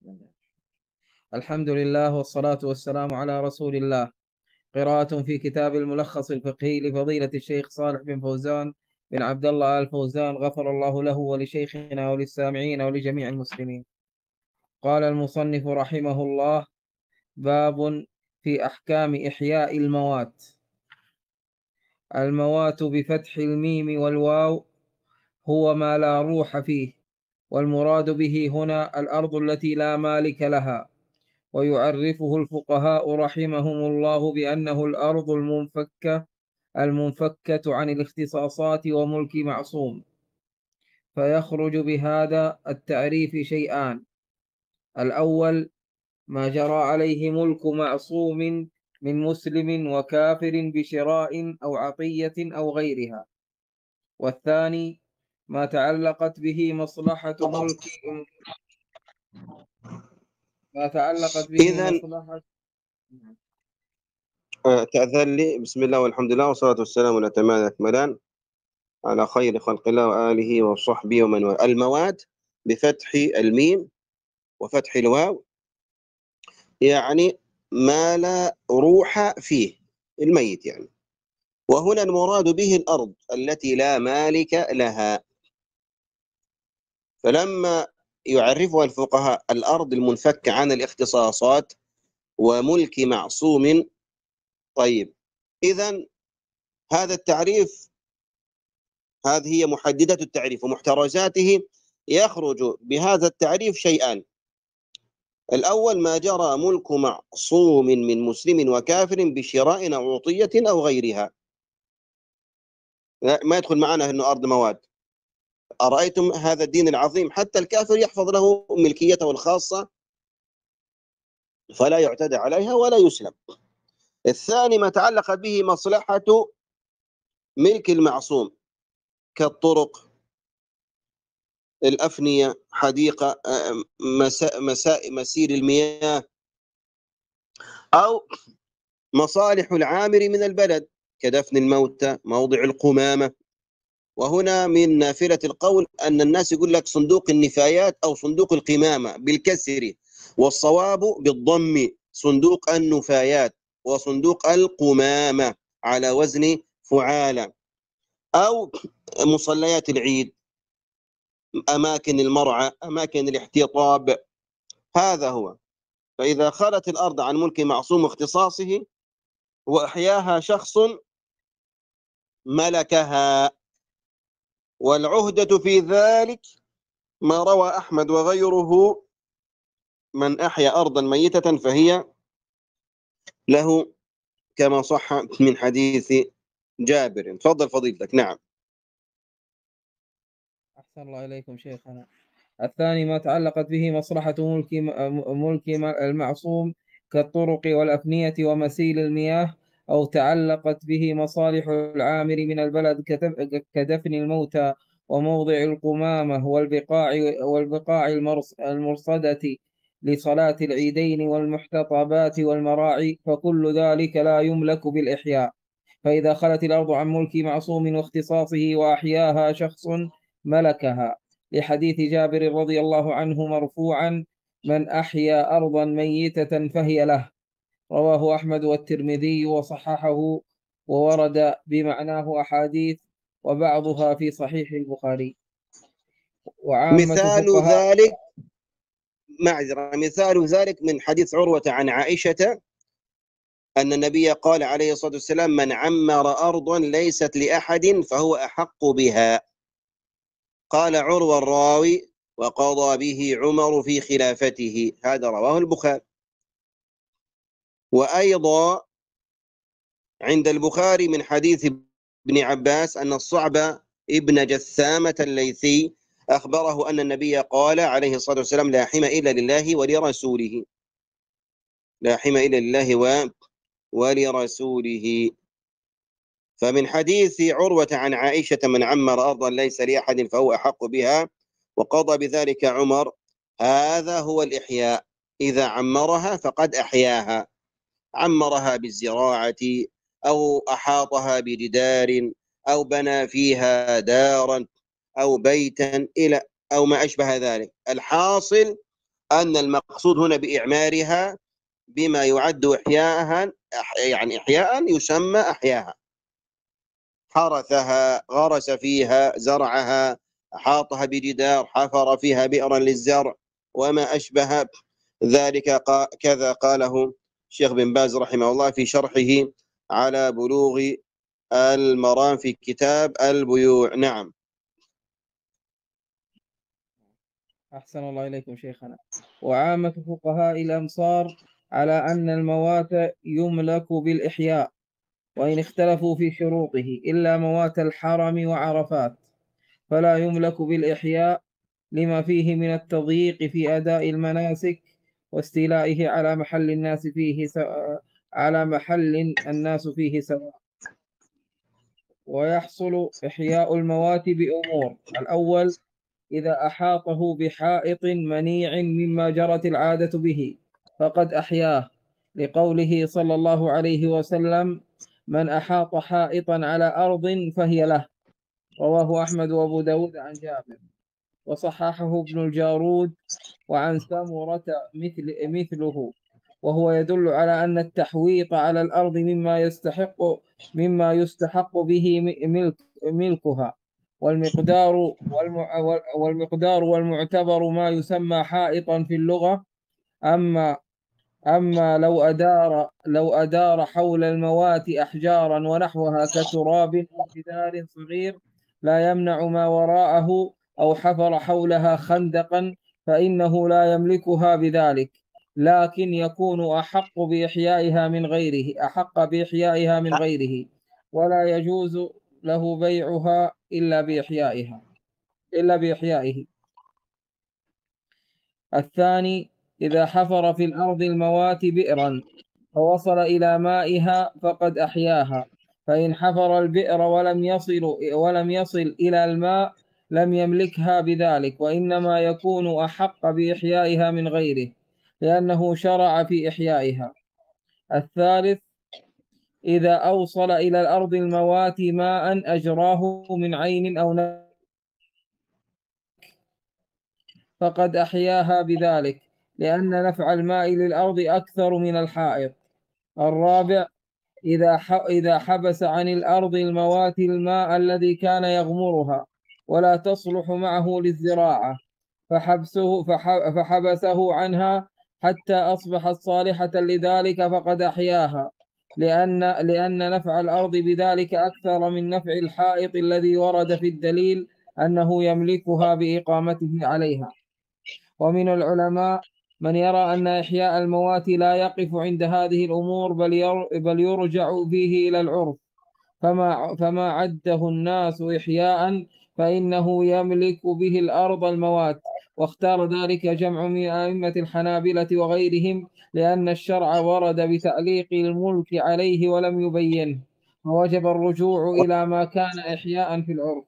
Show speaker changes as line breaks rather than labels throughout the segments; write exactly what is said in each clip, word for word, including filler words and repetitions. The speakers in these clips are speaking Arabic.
الحمد لله والصلاة والسلام على رسول الله. قراءة في كتاب الملخص الفقهي لفضيلة الشيخ صالح بن فوزان بن عبد الله آل فوزان، غفر الله له ولشيخنا وللسامعين ولجميع المسلمين. قال المصنف رحمه الله: باب في أحكام إحياء الموات. الموات بفتح الميم والواو هو ما لا روح فيه، والمراد به هنا الأرض التي لا مالك لها، ويعرفه الفقهاء رحمهم الله بأنه الأرض المنفكة المنفكة عن الاختصاصات وملك معصوم. فيخرج بهذا التعريف شيئان: الأول ما جرى عليه ملك معصوم من مسلم وكافر بشراء أو عطية أو غيرها، والثاني ما تعلقت به مصلحة ملك ما تعلقت به
إذن
مصلحة
تأذن لي. بسم الله والحمد لله والصلاة والسلام الأتمان الأكملان على خير خلق الله وآله وصحبه ومن والاه. المواد بفتح الميم وفتح الواو يعني ما لا روح فيه، الميت يعني. وهنا المراد به الأرض التي لا مالك لها. فلما يعرفها الفقهاء الأرض المنفكة عن الاختصاصات وملك معصوم، طيب إذن هذا التعريف، هذه هي محددة التعريف ومحترزاته. يخرج بهذا التعريف شيئان: الأول ما جرى ملك معصوم من مسلم وكافر بشراء أو عطية أو غيرها. ما يدخل معنا أنه أرض مواد. أرأيتم هذا الدين العظيم، حتى الكافر يحفظ له ملكيته الخاصة فلا يعتدى عليها ولا يسلم. الثاني ما تعلق به مصلحة ملك المعصوم كالطرق، الأفنية، حديقة، مسا مسا مسير المياه، أو مصالح العامر من البلد كدفن الموتى، موضع القمامة. وهنا من نافلة القول أن الناس يقول لك صندوق النفايات أو صندوق القمامة بالكسر، والصواب بالضم صندوق النفايات وصندوق القمامة على وزن فعالة. أو مصليات العيد، أماكن المرعى، أماكن الاحتطاب. هذا هو. فإذا خلت الأرض عن ملك معصوم اختصاصه وأحياها شخص ملكها، والعهدة في ذلك ما روى أحمد وغيره: من أحيا أرضا ميتة فهي له، كما صح من حديث جابر. تفضل فضيلتك. نعم.
أحسن الله إليكم شيخنا. الثاني ما تعلقت به مصلحة ملك ملك المعصوم كالطرق والأفنية ومسيل المياه، أو تعلقت به مصالح العامر من البلد كدفن الموتى وموضع القمامة والبقاع والبقاع المرصدة لصلاة العيدين والمحتطبات والمراعي، فكل ذلك لا يملك بالإحياء. فإذا خلت الأرض عن ملك معصوم واختصاصه وأحياها شخص ملكها، لحديث جابر رضي الله عنه مرفوعا: من أحيا أرضا ميتة فهي له. رواه أحمد والترمذي وصححه، وورد بمعناه أحاديث وبعضها في صحيح البخاري. وعامة
مثال
فقهاء
ذلك معذرة مثال ذلك من حديث عروة عن عائشة أن النبي قال عليه الصلاة والسلام: من عمر أرضا ليست لأحد فهو أحق بها. قال عروة الراوي: وقضى به عمر في خلافته. هذا رواه البخاري. وأيضا عند البخاري من حديث ابن عباس أن الصعب ابن جثامة الليثي أخبره أن النبي قال عليه الصلاة والسلام: لا حم إلا لله ولرسوله، لا حم إلا لله و... ولرسوله. فمن حديث عروة عن عائشة: من عمر أرضا ليس لأحد فهو أحق بها وقضى بذلك عمر، هذا هو الإحياء. إذا عمرها فقد أحياها، عمرها بالزراعة أو أحاطها بجدار أو بنى فيها دارا أو بيتا إلى أو ما أشبه ذلك. الحاصل أن المقصود هنا بإعمارها بما يعد إحياءها، يعني إحياء يسمى أحياها، حرثها، غرس فيها، زرعها، أحاطها بجدار، حفر فيها بئرا للزرع وما أشبه ذلك. كذا قاله الشيخ بن باز رحمه الله في شرحه على بلوغ المرام في كتاب البيوع. نعم.
أحسن الله إليكم شيخنا. وعامة فقهاء الأمصار على أن الموات يملك بالإحياء، وإن اختلفوا في شروطه، إلا موات الحرم وعرفات فلا يملك بالإحياء، لما فيه من التضييق في أداء المناسك واستيلائه على محل الناس فيه سواء على محل الناس فيه سواء. ويحصل إحياء الموات بأمور: الأول، إذا أحاطه بحائط منيع مما جرت العادة به فقد أحياه، لقوله صلى الله عليه وسلم: من أحاط حائطا على أرض فهي له. رواه أحمد وأبو داود عن جابر، وصححه ابن الجارود وعن سمرة مثل مثله، وهو يدل على أن التحويط على الأرض مما يستحق مما يستحق به ملك ملكها، والمقدار والمقدار والمعتبر ما يسمى حائطا في اللغة. أما أما لو أدار لو أدار حول الموات أحجارا ونحوها كتراب أو جدار صغير لا يمنع ما وراءه، أو حفر حولها خندقا، فإنه لا يملكها بذلك، لكن يكون أحق بإحيائها من غيره أحق بإحيائها من غيره ولا يجوز له بيعها إلا بإحيائها إلا بإحيائه. الثاني، إذا حفر في الأرض الموات بئرا فوصل إلى مائها فقد أحياها، فإن حفر البئر ولم يصل ولم يصل إلى الماء لم يملكها بذلك، وإنما يكون أحق بإحيائها من غيره لأنه شرع في إحيائها. الثالث، إذا أوصل إلى الأرض الموات ماء أجراه من عين أو نهر فقد أحياها بذلك، لأن نفع الماء للأرض أكثر من الحائط. الرابع، إذا إذا حبس عن الأرض الموات الماء الذي كان يغمرها ولا تصلح معه للزراعة، فحبسه فحبسه عنها حتى أصبحت صالحة لذلك فقد أحياها، لأن لأن نفع الأرض بذلك أكثر من نفع الحائط الذي ورد في الدليل أنه يملكها بإقامته عليها. ومن العلماء من يرى أن إحياء الموات لا يقف عند هذه الأمور، بل بل يرجع فيه إلى العرف، فما فما عده الناس إحياء فإنه يملك به الأرض الموات، واختار ذلك جمع من أئمة الحنابلة وغيرهم، لأن الشرع ورد بتعليق الملك عليه ولم يبينه، فوجب الرجوع إلى ما كان إحياء في العرف.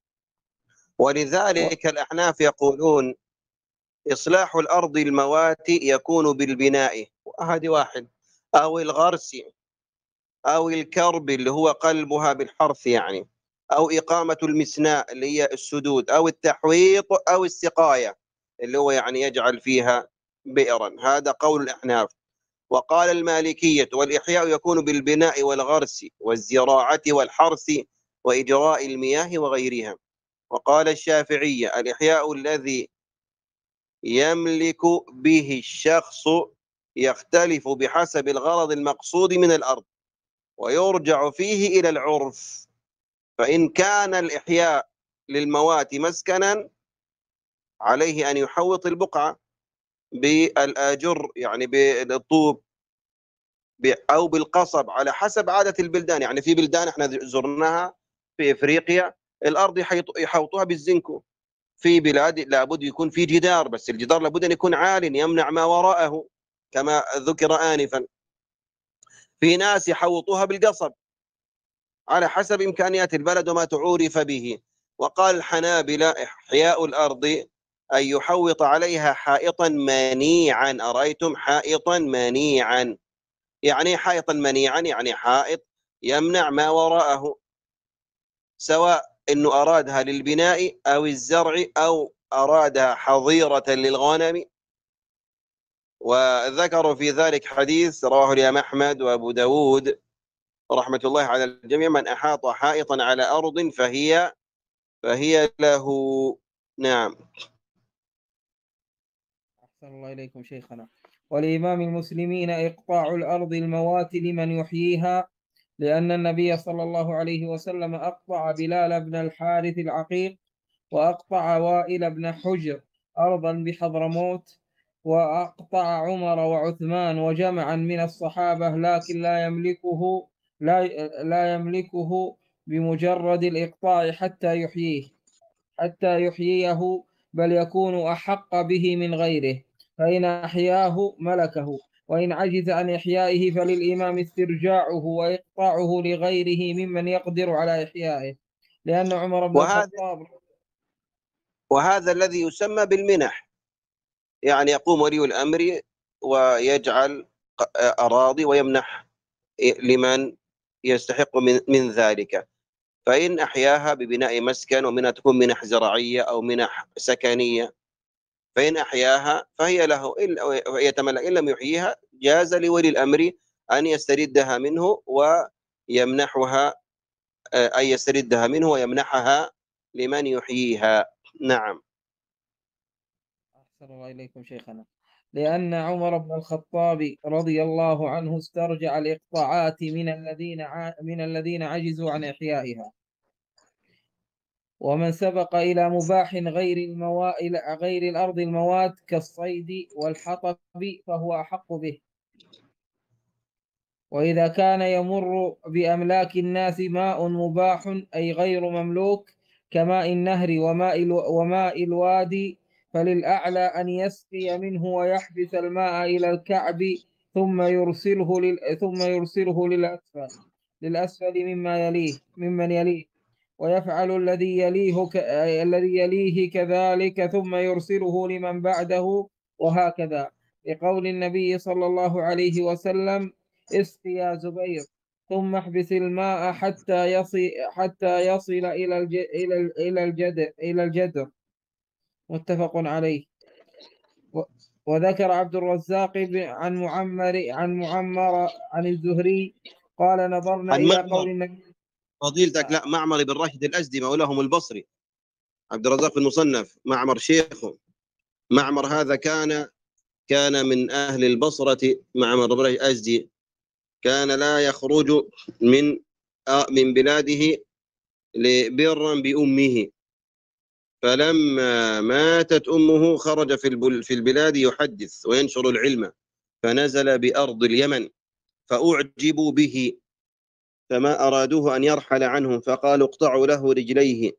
ولذلك الأحناف يقولون إصلاح الأرض الموات يكون بالبناء، وهذه واحد، أو الغرس، أو الكرب اللي هو قلبها بالحرث يعني، أو إقامة المسناء اللي هي السدود، أو التحويط، أو السقاية اللي هو يعني يجعل فيها بئرا. هذا قول الأحناف. وقال المالكية: والإحياء يكون بالبناء والغرس والزراعة والحرث وإجراء المياه وغيرها. وقال الشافعية: الإحياء الذي يملك به الشخص يختلف بحسب الغرض المقصود من الأرض، ويرجع فيه إلى العرف، فإن كان الإحياء للموات مسكنا عليه أن يحوط البقعة بالآجر يعني بالطوب أو بالقصب على حسب عادة البلدان. يعني في بلدان احنا زرناها في إفريقيا الأرض يحوطوها بالزنكو، في بلاد لابد يكون في جدار، بس الجدار لابد أن يكون عال يمنع ما وراءه كما ذكر آنفا. في ناس يحوطوها بالقصب على حسب إمكانيات البلد وما تعورف به. وقال الحنابلة: إحياء الأرض أن يحوط عليها حائطا منيعا. أرأيتم؟ حائطا منيعا، يعني حائطا منيعا يعني حائط يمنع ما وراءه، سواء أنه أرادها للبناء أو الزرع أو أرادها حظيرة للغنم وذكروا في ذلك حديث رواه الإمام أحمد وأبو داود رحمة الله على الجميع: من أحاط حائطا على أرض فهي فهي له. نعم.
أحسن الله إليكم شيخنا. ولإمام المسلمين إقطاع الأرض الموات لمن يحييها، لأن النبي صلى الله عليه وسلم أقطع بلال بن الحارث العقيق، وأقطع وائل بن حجر أرضا بحضرموت، وأقطع عمر وعثمان وجمعا من الصحابة، لكن لا يملكه لا لا يملكه بمجرد الإقطاع حتى يحييه حتى يحييه بل يكون أحق به من غيره، فإن أحياه ملكه، وإن عجز عن إحيائه فللإمام استرجاعه وإقطاعه لغيره ممن يقدر على إحيائه، لأن عمر بن
وهذا
الخطاب.
وهذا الذي يسمى بالمنح. يعني يقوم ولي الأمر ويجعل أراضي ويمنح لمن يستحق من, من ذلك. فإن أحياها ببناء مسكن، ومنها تكون منح زراعية أو منح سكنية، فإن أحياها فهي له، يتملك. إن لم يحييها جاز لولي الأمر أن يستردها منه ويمنحها، أي يستردها منه ويمنحها لمن يحييها. نعم.
أحسن الله إليكم شيخنا. لأن عمر بن الخطاب رضي الله عنه استرجع الإقطاعات من الذين ع... من الذين عجزوا عن إحيائها، ومن سبق إلى مباح غير الموا... إلى غير الأرض المواد كالصيد والحطب فهو أحق به. وإذا كان يمر بأملاك الناس ماء مباح أي غير مملوك كماء النهر وماء الو... وماء الوادي، فللأعلى أن يسقي منه ويحبس الماء إلى الكعب ثم يرسله لل... ثم يرسله للأسفل للأسفل مما يليه ممن يليه، ويفعل الذي يليه ك... الذي يليه كذلك ثم يرسله لمن بعده، وهكذا، لقول النبي صلى الله عليه وسلم: اسق يا زبير ثم احبس الماء حتى يصل حتى يصل إلى الج... إلى ال- إلى الجدر إلى الجدر متفق عليه. و... وذكر عبد الرزاق ب- عن معمر عن معمر عن الزهري قال: نظرنا
عن
إلى
معمر،
قول النبي.
فضيلتك، لا، معمر بن راشد الأزدي مولاهم البصري. عبد الرزاق في المصنف، معمر شيخه. معمر هذا كان كان من أهل البصرة. معمر بن راشد الأزدي كان لا يخرج من آه، من بلاده برا بأمه، فلما ماتت أمه خرج في في البلاد يحدث وينشر العلم، فنزل بأرض اليمن فأعجبوا به، فما أرادوه أن يرحل عنهم، فقالوا: اقطعوا له رجليه.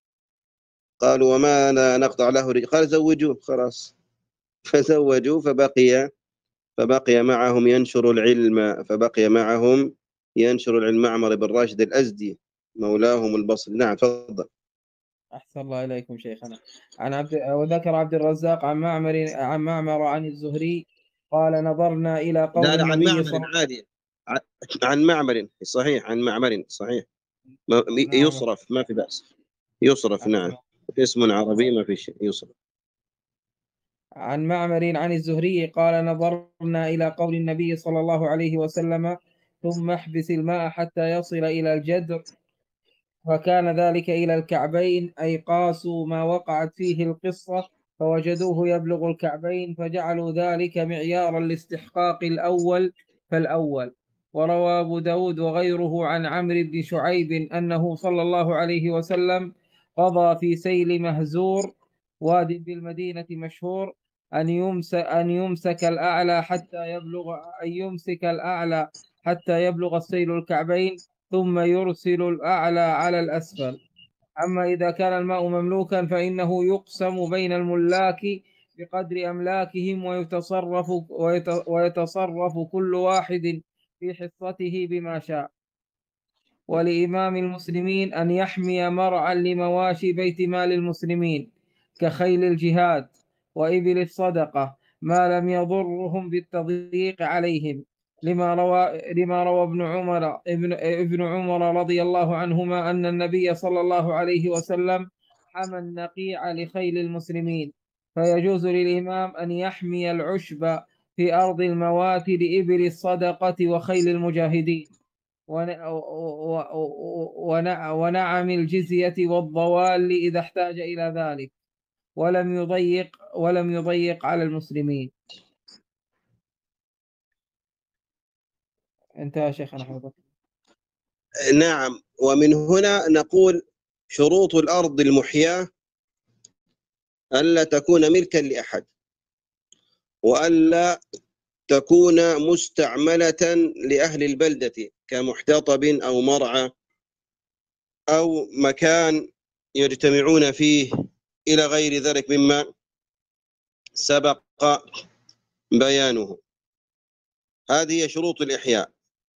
قالوا: وما لا نقطع له رجل؟ قال: زوجوه خلاص. فزوجوه، فبقي فبقي معهم ينشر العلم فبقي معهم ينشر العلم معمر بن راشد الأزدي مولاهم البصري. نعم، تفضل.
أحسن الله إليكم شيخنا. عن عبد وذكر عبد الرزاق عن معمر عن معمر عن الزهري قال: نظرنا إلى قول
لا لا، عن
النبي
معمر
صلى الله
عادي. ع- عن معمر صحيح، عن معمر صحيح. ما-
عليه وسلم. نعم.
يصرف، ما في بأس. يصرف، نعم.
أحسن.
اسم عربي، ما في شيء، يصرف.
عن معمر عن الزهري قال: نظرنا إلى قول النبي صلى الله عليه وسلم: ثم احبس الماء حتى يصل إلى الجدر، وكان ذلك إلى الكعبين، أي قاسوا ما وقعت فيه القصة فوجدوه يبلغ الكعبين، فجعلوا ذلك معيارا لاستحقاق الأول فالأول. وروى أبو داود وغيره عن عمرو بن شعيب أنه صلى الله عليه وسلم قضى في سيل مهزور، واد بالمدينة مشهور، أن يمسك أن يمسك الأعلى حتى يبلغ أن يمسك الأعلى حتى يبلغ السيل الكعبين، ثم يرسل الأعلى على الأسفل. أما إذا كان الماء مملوكا فإنه يقسم بين الملاك بقدر أملاكهم، ويتصرف ويت- ويتصرف كل واحد في حصته بما شاء. ولإمام المسلمين أن يحمي مرعا لمواشي بيت مال المسلمين كخيل الجهاد وإبل الصدقة ما لم يضرهم بالتضييق عليهم، لما روى لما روى ابن عمر ابن ابن عمر رضي الله عنهما أن النبي صلى الله عليه وسلم حمى النقيع لخيل المسلمين، فيجوز للإمام أن يحمي العشب في أرض الموات لإبل الصدقة وخيل المجاهدين ونعم الجزية والضوال إذا احتاج إلى ذلك، ولم يضيق ولم يضيق على المسلمين. انتهى شيخنا حفظك.
نعم. ومن هنا نقول شروط الأرض المحياة ألا تكون ملكا لأحد، وألا تكون مستعملة لأهل البلدة كمحتطب أو مرعى أو مكان يجتمعون فيه إلى غير ذلك مما سبق بيانه. هذه شروط الإحياء.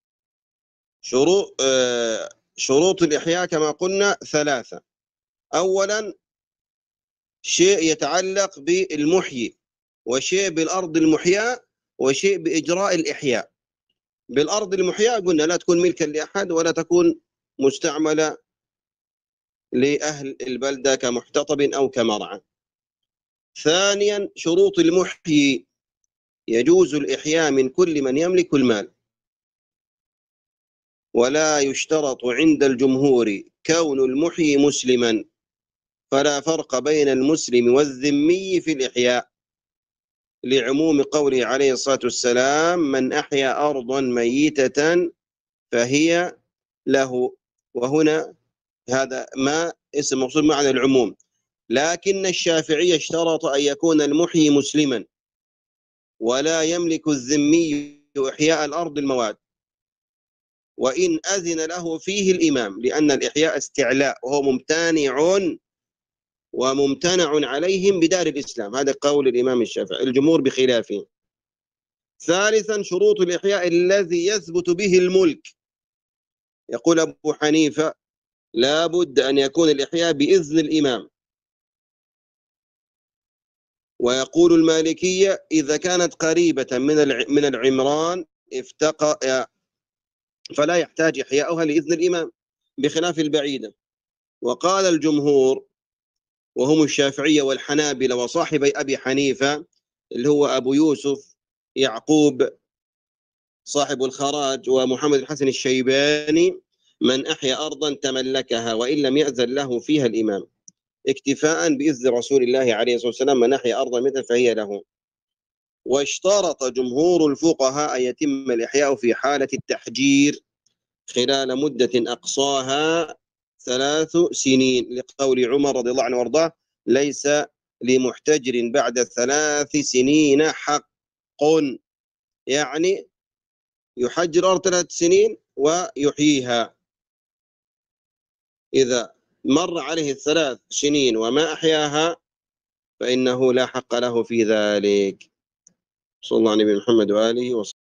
شروط آه شروط الإحياء كما قلنا ثلاثة. أولا شيء يتعلق بالمحيي، وشيء بالأرض المحياة، وشيء بإجراء الإحياء. بالأرض المحياة قلنا لا تكون ملكا لأحد ولا تكون مستعملة لأهل البلدة كمحتطب أو كمرعى. ثانيا شروط المحيي يجوز الإحياء من كل من يملك المال، ولا يشترط عند الجمهور كون المحيي مسلما، فلا فرق بين المسلم والذمي في الإحياء، لعموم قوله عليه الصلاة والسلام: من أحيا أرضا ميتة فهي له. وهنا هذا ما اسم موصول معنى العموم، لكن الشافعي اشترط أن يكون المحيي مسلما، ولا يملك الذمي إحياء الأرض الموات وإن أذن له فيه الإمام، لأن الإحياء استعلاء وهو ممتنع وممتنع عليهم بدار الإسلام. هذا قول الإمام الشافعي، الجمهور بخلافه. ثالثا شروط الإحياء الذي يثبت به الملك. يقول أبو حنيفة: لا بد أن يكون الإحياء بإذن الإمام. ويقول المالكية: إذا كانت قريبة من من العمران افتقى فلا يحتاج إحياؤها لإذن الإمام، بخلاف البعيدة. وقال الجمهور وهم الشافعية والحنابلة وصاحبي أبي حنيفة اللي هو أبو يوسف يعقوب صاحب الخراج ومحمد الحسن الشيباني: من أحيا أرضا تملكها وإن لم يأذن له فيها الإمام، اكتفاء بإذن رسول الله عليه الصلاة والسلام: من أحيا أرضا مثل فهي له. واشترط جمهور الفقهاء أن يتم الإحياء في حالة التحجير خلال مدة أقصاها ثلاث سنين، لقول عمر رضي الله عنه وارضاه: ليس لمحتجر بعد ثلاث سنين حق. يعني يحجر أرض ثلاث سنين ويحييها. إذا مر عليه الثلاث سنين وما أحياها فإنه لا حق له في ذلك. صلى الله عليه محمد وآله وصحبه.